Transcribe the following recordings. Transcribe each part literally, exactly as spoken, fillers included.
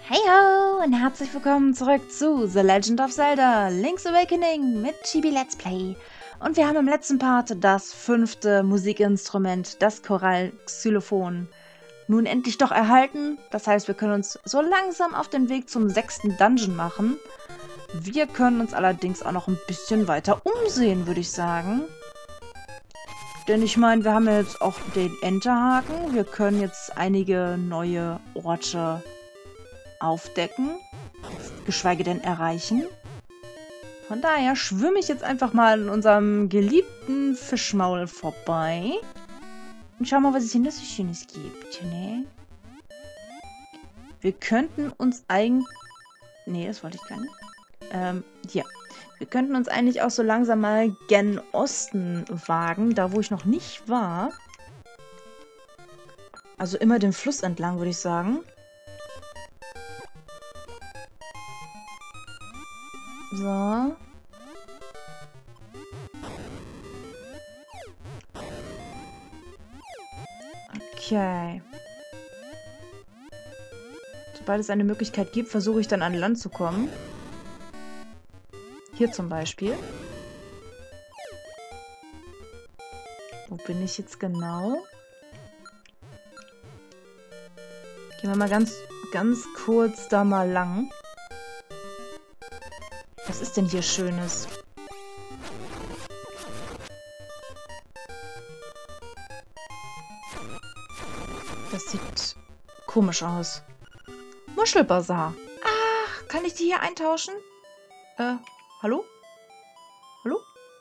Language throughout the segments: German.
Hey ho und herzlich willkommen zurück zu The Legend of Zelda Link's Awakening mit Chibi Let's Play. Und wir haben im letzten Part das fünfte Musikinstrument, das Choralxylophon, nun endlich doch erhalten. Das heißt, wir können uns so langsam auf den Weg zum sechsten Dungeon machen. Wir können uns allerdings auch noch ein bisschen weiter umsehen, würde ich sagen. Denn ich meine, wir haben ja jetzt auch den Enterhaken. Wir können jetzt einige neue Orte aufdecken, geschweige denn erreichen. Von daher schwimme ich jetzt einfach mal in unserem geliebten Fischmaul vorbei und schau mal, was es hier noch so Schönes gibt. Ne? Wir könnten uns eigentlich... Nee, das wollte ich gar nicht. Ähm, hier. Wir könnten uns eigentlich auch so langsam mal gen Osten wagen, da wo ich noch nicht war. Also immer den Fluss entlang, würde ich sagen. So. Okay. Sobald es eine Möglichkeit gibt, versuche ich dann an Land zu kommen. Hier zum Beispiel. Wo bin ich jetzt genau? Gehen wir mal ganz, ganz kurz da mal lang. Was ist denn hier Schönes? Das sieht komisch aus. Muschelbazar. Ach, kann ich die hier eintauschen? Äh, hallo? Hallo?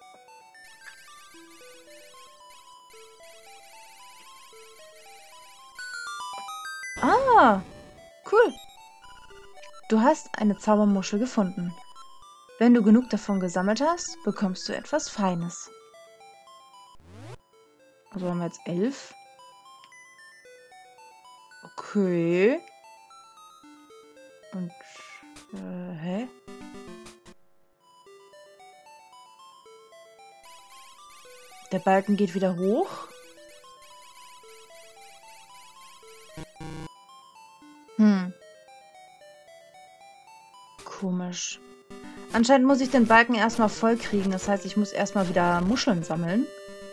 Ah, cool. Du hast eine Zaubermuschel gefunden. Wenn du genug davon gesammelt hast, bekommst du etwas Feines. Also haben wir jetzt elf. Okay. Und, äh, hä? Der Balken geht wieder hoch. Hm. Komisch. Anscheinend muss ich den Balken erstmal voll kriegen. Das heißt, ich muss erstmal wieder Muscheln sammeln.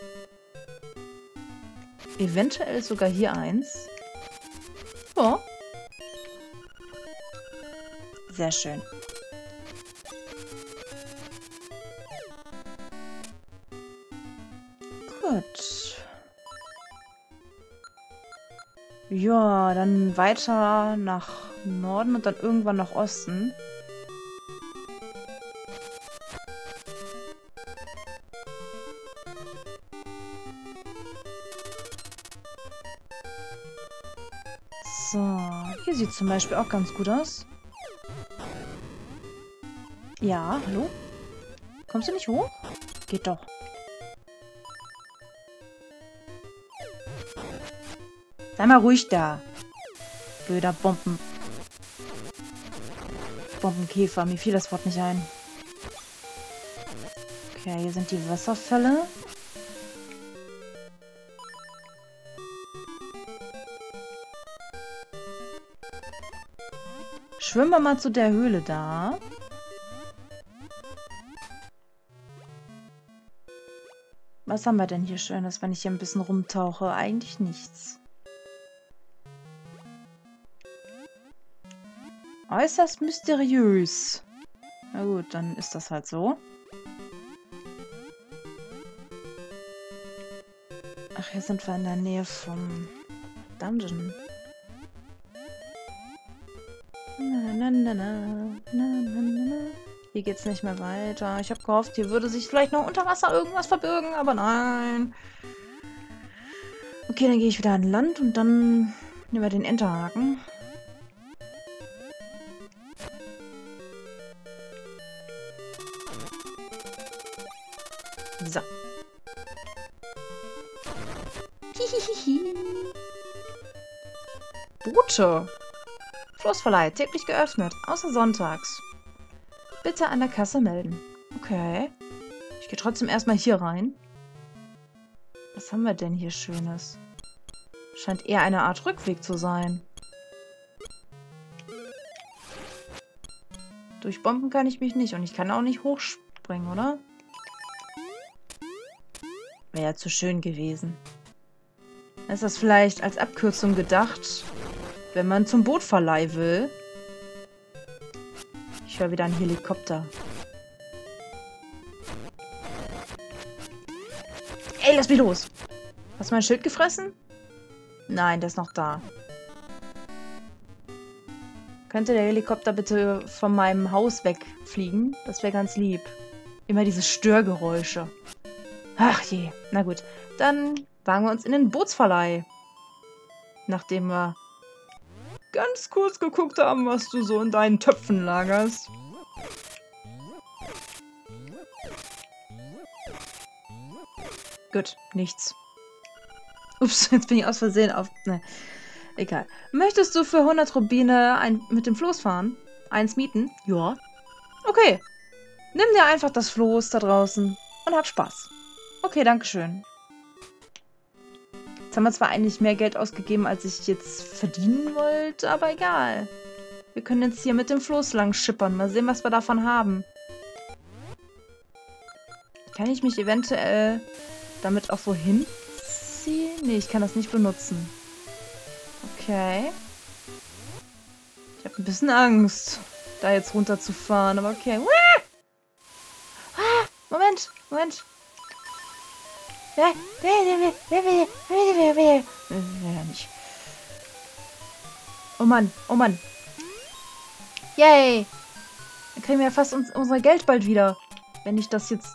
Eventuell ist sogar hier eins. Ja. Sehr schön. Gut. Ja, dann weiter nach Norden und dann irgendwann nach Osten. So, hier sieht zum Beispiel auch ganz gut aus. Ja, hallo? Kommst du nicht hoch? Geht doch. Sei mal ruhig da. Blöder Bomben... Bombenkäfer. Mir fiel das Wort nicht ein. Okay, hier sind die Wasserfälle. Schwimmen wir mal zu der Höhle da. Was haben wir denn hier Schönes, wenn ich hier ein bisschen rumtauche? Eigentlich nichts. Äußerst mysteriös. Na gut, dann ist das halt so. Ach, hier sind wir in der Nähe vom Dungeon. Na, na, na, na, na, na, na. Hier geht's nicht mehr weiter. Ich habe gehofft, hier würde sich vielleicht noch unter Wasser irgendwas verbirgen, aber nein. Okay, dann gehe ich wieder an Land und dann nehmen wir den Enterhaken. So. Hihihihi. Boote. Floßverleih, täglich geöffnet, außer sonntags. Bitte an der Kasse melden. Okay. Ich gehe trotzdem erstmal hier rein. Was haben wir denn hier Schönes? Scheint eher eine Art Rückweg zu sein. Durchbomben kann ich mich nicht. Und ich kann auch nicht hochspringen, oder? Wäre ja zu schön gewesen. Ist das vielleicht als Abkürzung gedacht, wenn man zum Bootverleih will? Ich höre wieder einen Helikopter. Ey, lass mich los! Hast du mein Schild gefressen? Nein, der ist noch da. Könnte der Helikopter bitte von meinem Haus wegfliegen? Das wäre ganz lieb. Immer diese Störgeräusche. Ach je. Na gut. Dann wagen wir uns in den Bootsverleih. Nachdem wir ganz kurz geguckt haben, was du so in deinen Töpfen lagerst. Gut, nichts. Ups, jetzt bin ich aus Versehen auf... Ne, egal. Möchtest du für hundert Rubine ein, mit dem Floß fahren? Eins mieten? Ja. Okay. Nimm dir einfach das Floß da draußen und hab Spaß. Okay, dankeschön. Jetzt haben wir zwar eigentlich mehr Geld ausgegeben, als ich jetzt verdienen wollte, aber egal. Wir können jetzt hier mit dem Floß lang schippern. Mal sehen, was wir davon haben. Kann ich mich eventuell damit auch wohin ziehen? Nee, ich kann das nicht benutzen. Okay. Ich habe ein bisschen Angst, da jetzt runterzufahren, aber okay. Ah, Moment, Moment. Ja, nicht. Oh Mann, oh Mann. Yay. Dann kriegen wir ja fast uns, unser Geld bald wieder. Wenn ich das jetzt...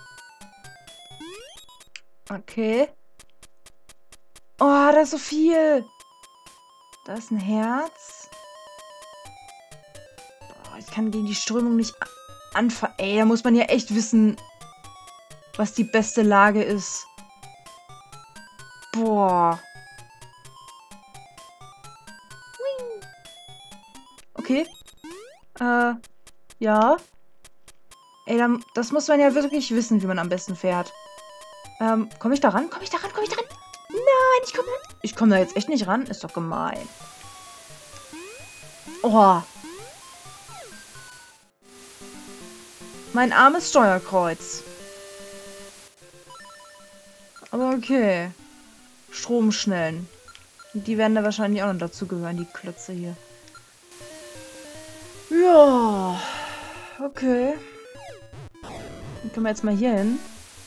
Okay. Oh, da ist so viel. Da ist ein Herz. Boah, ich kann gegen die Strömung nicht anfangen. Ey, da muss man ja echt wissen, was die beste Lage ist. Boah. Okay. Äh, ja. Ey, dann, das muss man ja wirklich wissen, wie man am besten fährt. Ähm, komme ich da ran? Komme ich da ran? Komme ich da ran? Nein, ich komme da... Ich komme da jetzt echt nicht ran. Ist doch gemein. Oh. Mein armes Steuerkreuz. Aber okay. Stromschnellen. Die werden da wahrscheinlich auch noch dazu gehören, die Klötze hier. Ja. Okay. Dann können wir jetzt mal hier hin.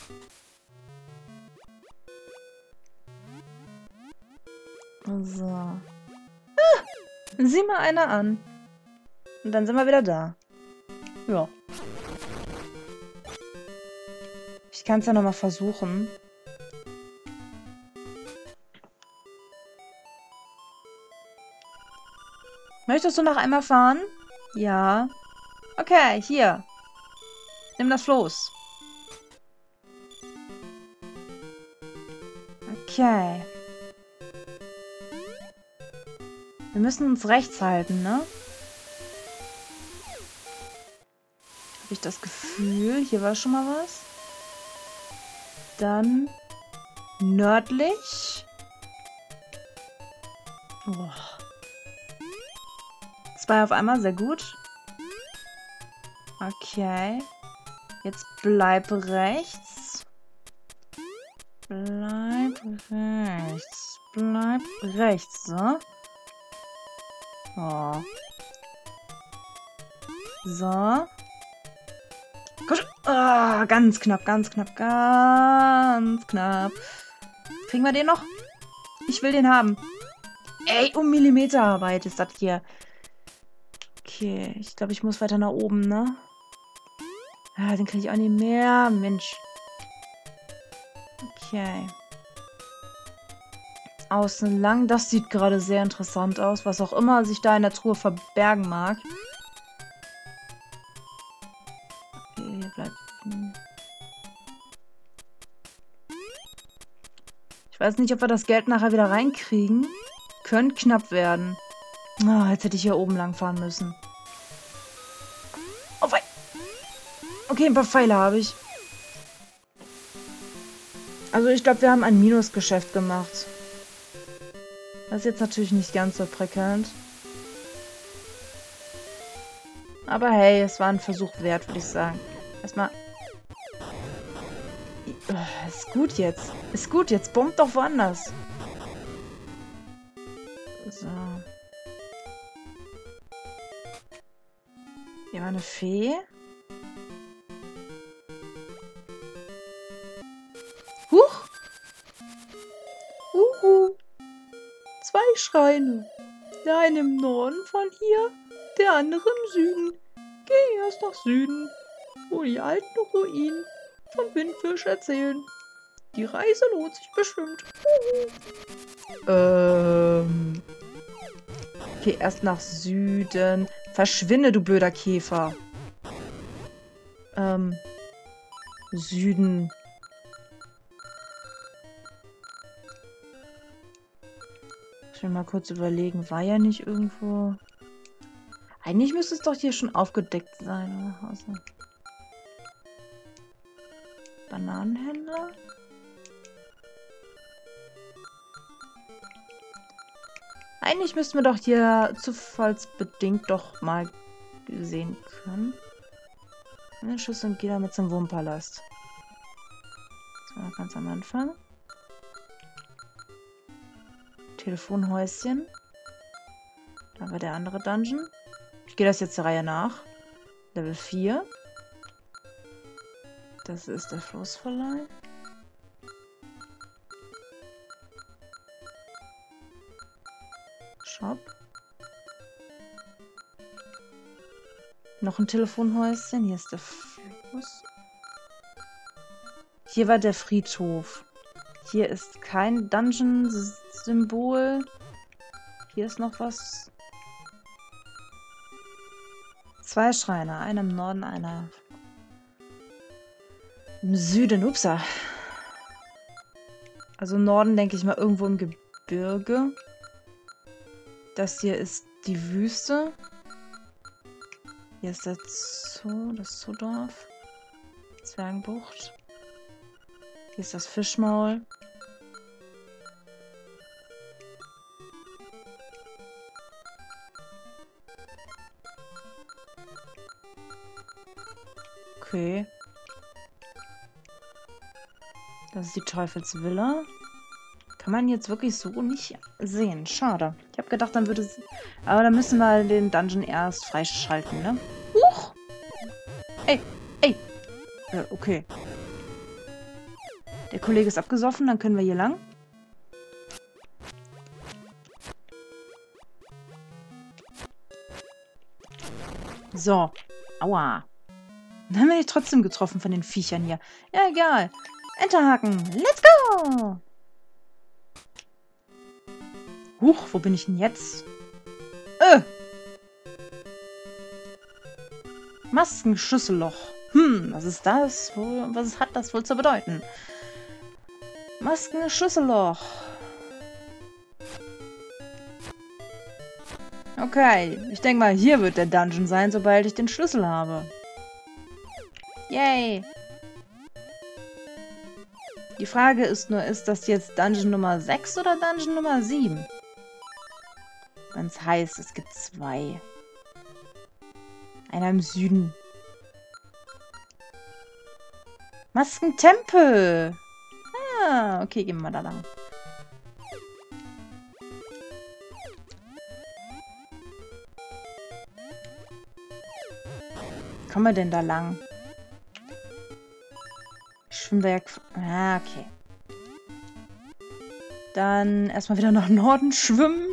So. Ah, sieh mal einer an. Und dann sind wir wieder da. Ja. Ich kann es ja nochmal versuchen. Möchtest du noch einmal fahren? Ja. Okay, hier. Nimm das Floß. Okay. Wir müssen uns rechts halten, ne? Habe ich das Gefühl, hier war schon mal was. Dann nördlich. Oh. Zwei auf einmal, sehr gut. Okay. Jetzt bleib rechts. Bleib rechts. Bleib rechts, so. Oh. So. Gut. Oh, ganz knapp, ganz knapp, ganz knapp. Kriegen wir den noch? Ich will den haben. Ey, um Millimeterarbeit ist das hier. Okay, ich glaube, ich muss weiter nach oben, ne? Ah, den kriege ich auch nicht mehr. Mensch. Okay. Außen lang. Das sieht gerade sehr interessant aus. Was auch immer sich da in der Truhe verbergen mag. Okay, hier bleibt... Ich weiß nicht, ob wir das Geld nachher wieder reinkriegen. Könnte knapp werden. Oh, jetzt hätte ich hier oben lang fahren müssen. Oh, wei. Okay, ein paar Pfeile habe ich. Also ich glaube, wir haben ein Minusgeschäft gemacht. Das ist jetzt natürlich nicht ganz so prickelnd. Aber hey, es war ein Versuch wert, würde ich sagen. Erstmal... Oh, ist gut jetzt. Ist gut jetzt. Bombt doch woanders. So. Hier war eine Fee. Huch! Uhu! Zwei Schreine. Der eine im Norden von hier, der andere im Süden. Geh erst nach Süden, wo die alten Ruinen vom Windfisch erzählen. Die Reise lohnt sich bestimmt. Uhu. Ähm... Okay, erst nach Süden. Verschwinde, du blöder Käfer. Ähm. Süden. Ich will mal kurz überlegen. War ja nicht irgendwo... Eigentlich müsste es doch hier schon aufgedeckt sein. Also. Bananenhändler? Eigentlich müssten wir doch hier zufallsbedingt doch mal sehen können. Den Schuss und geh damit zum Wurmpalast. Das war ganz am Anfang. Telefonhäuschen. Da war der andere Dungeon. Ich gehe das jetzt der Reihe nach. Level vier. Das ist der Floßverleih. Shop. Noch ein Telefonhäuschen. Hier ist der Fluss. Hier war der Friedhof. Hier ist kein Dungeon-Symbol. Hier ist noch was. Zwei Schreine. Einer im Norden, einer im Süden. Upsa. Also im Norden denke ich mal irgendwo im Gebirge. Das hier ist die Wüste. Hier ist der Zoo, das Zoodorf. Zwergenbucht. Hier ist das Fischmaul. Okay. Das ist die Teufelsvilla. Kann man jetzt wirklich so nicht sehen. Schade. Ich habe gedacht, dann würde es... Aber dann müssen wir den Dungeon erst freischalten, ne? Huch! Ey! Ey! Ja, okay. Der Kollege ist abgesoffen, dann können wir hier lang. So. Aua. Dann haben wir die trotzdem getroffen von den Viechern hier. Ja, egal. Enterhaken. Let's go! Huch, wo bin ich denn jetzt? Äh! Maskenschüsselloch. Hm, was ist das? Wohl, was hat das wohl zu bedeuten? Maskenschlüsselloch. Okay, ich denke mal, hier wird der Dungeon sein, sobald ich den Schlüssel habe. Yay! Die Frage ist nur, ist das jetzt Dungeon Nummer sechs oder Dungeon Nummer sieben? Wenn es heißt, es gibt zwei. Einer im Süden. Maskentempel! Ah, okay, gehen wir mal da lang. Wie kommen wir denn da lang? Schwimmwerk. Ah, okay. Dann erstmal wieder nach Norden schwimmen.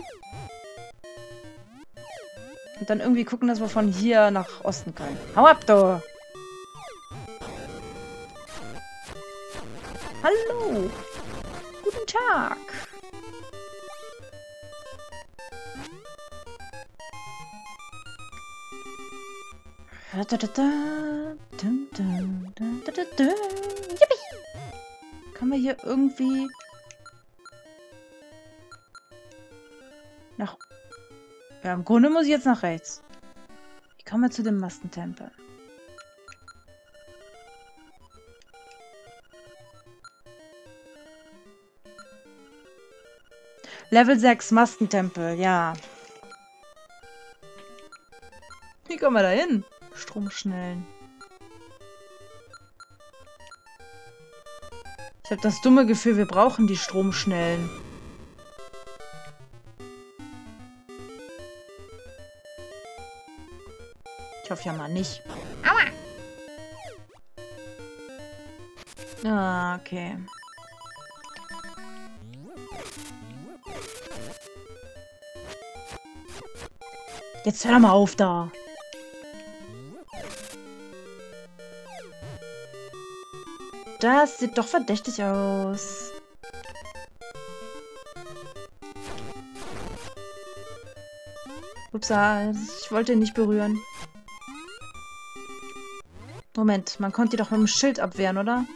Und dann irgendwie gucken, dass wir von hier nach Osten können. Hau ab, du! Hallo! Guten Tag! Kann man hier irgendwie nach... Ja, im Grunde muss ich jetzt nach rechts. Ich komme zu dem Mastentempel. Level sechs Mastentempel, ja. Wie kommen wir da hin? Stromschnellen. Ich habe das dumme Gefühl, wir brauchen die Stromschnellen. Ich hoffe ja mal nicht. Aua! Ah, okay. Jetzt hör doch mal auf da. Das sieht doch verdächtig aus. Upsa, ich wollte ihn nicht berühren. Moment, man konnte die doch mit dem Schild abwehren, oder?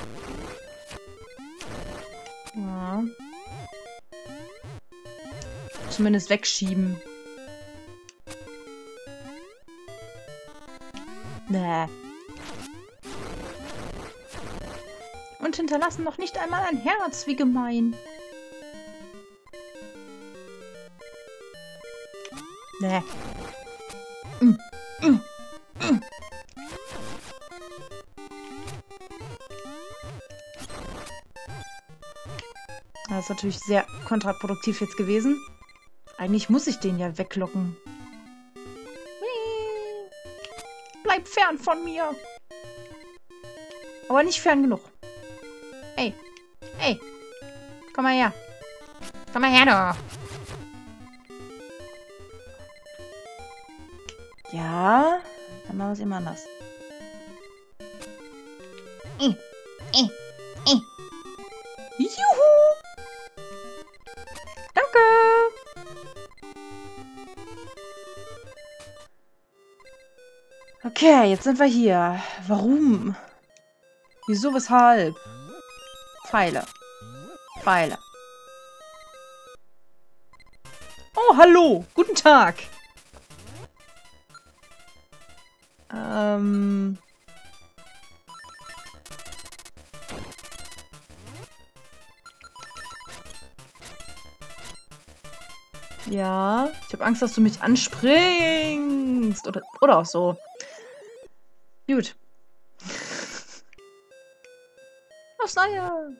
Ja. Zumindest wegschieben. Nee. Und hinterlassen noch nicht einmal ein Herz, wie gemein. Nee. Mm. Mm. Mm. Das ist natürlich sehr kontraproduktiv jetzt gewesen. Eigentlich muss ich den ja weglocken. Bleib fern von mir. Aber nicht fern genug. Hey. Hey. Komm mal her. Komm mal her, du. Ja. Dann machen wir es immer anders. Äh. Äh. Äh. Juhu. Danke. Okay, jetzt sind wir hier. Warum? Wieso, weshalb? Pfeile. Pfeile. Oh, hallo. Guten Tag. Ähm... Ja, ich habe Angst, dass du mich anspringst. Oder, oder auch so. Gut. Aufs Neue.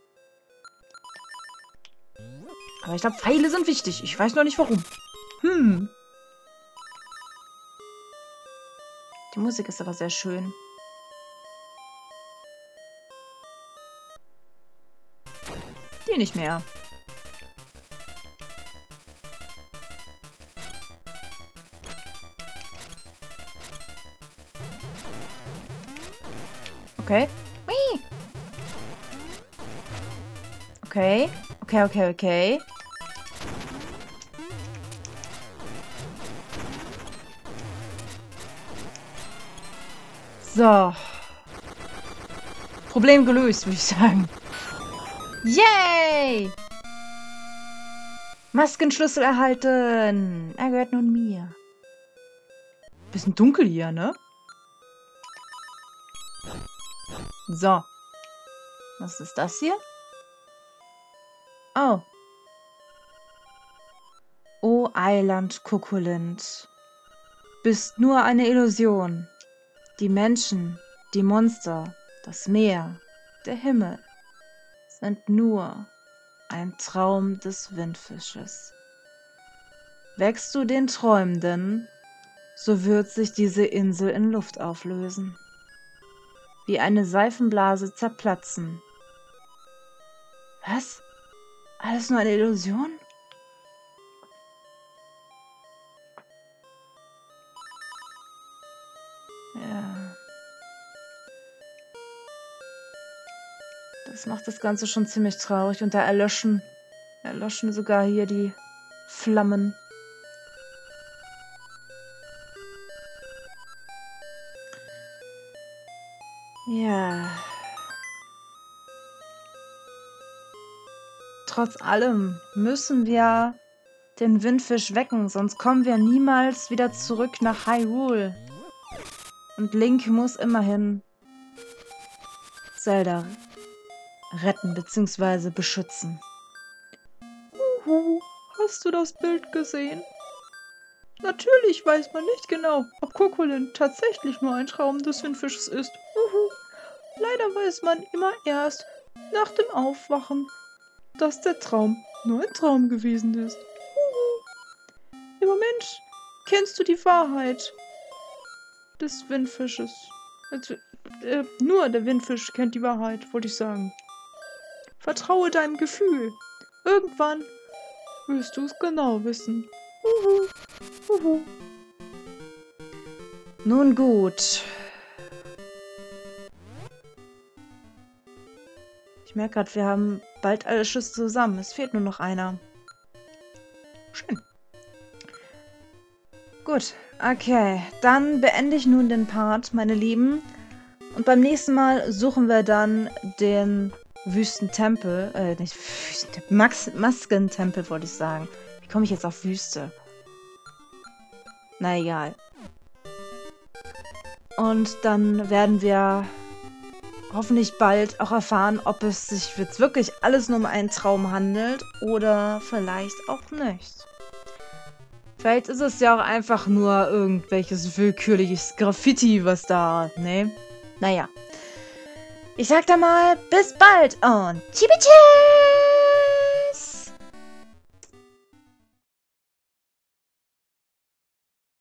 Aber ich glaube, Pfeile sind wichtig. Ich weiß noch nicht, warum. Hm. Die Musik ist aber sehr schön. Die nicht mehr. Okay. Whee! Okay. Okay, okay, okay. So. Problem gelöst, würde ich sagen. Yay! Maskenschlüssel erhalten. Er gehört nun mir. Bisschen dunkel hier, ne? So. Was ist das hier? Oh. O Eiland Kokolint. Bist nur eine Illusion. Die Menschen, die Monster, das Meer, der Himmel sind nur ein Traum des Windfisches. Wächst du den Träumenden, so wird sich diese Insel in Luft auflösen. Wie eine Seifenblase zerplatzen. Was? Alles nur eine Illusion? Ja. Das macht das Ganze schon ziemlich traurig. Und da erlöschen, erlöschen sogar hier die Flammen. Ja. Trotz allem müssen wir den Windfisch wecken, sonst kommen wir niemals wieder zurück nach Hyrule. Und Link muss immerhin Zelda retten bzw. beschützen. Uhu, hast du das Bild gesehen? Natürlich weiß man nicht genau, ob Kokolin tatsächlich nur ein Traum des Windfisches ist. Uhu. Leider weiß man immer erst nach dem Aufwachen, dass der Traum nur ein Traum gewesen ist. Uhu. Im Moment kennst du die Wahrheit des Windfisches. Also, äh, nur der Windfisch kennt die Wahrheit, wollte ich sagen. Vertraue deinem Gefühl. Irgendwann wirst du es genau wissen. Uhu. Uhu. Nun gut. Ich merke gerade, wir haben bald alle Schüsse zusammen. Es fehlt nur noch einer. Schön. Gut, okay. Dann beende ich nun den Part, meine Lieben. Und beim nächsten Mal suchen wir dann den Wüstentempel. Äh, nicht Wüstentempel. Max Maskentempel, wollte ich sagen. Wie komme ich jetzt auf Wüste? Na egal. Und dann werden wir hoffentlich bald auch erfahren, ob es sich jetzt wirklich alles nur um einen Traum handelt oder vielleicht auch nicht. Vielleicht ist es ja auch einfach nur irgendwelches willkürliches Graffiti, was da, ne? Naja. Ich sag da mal, bis bald und Chibi-Chi!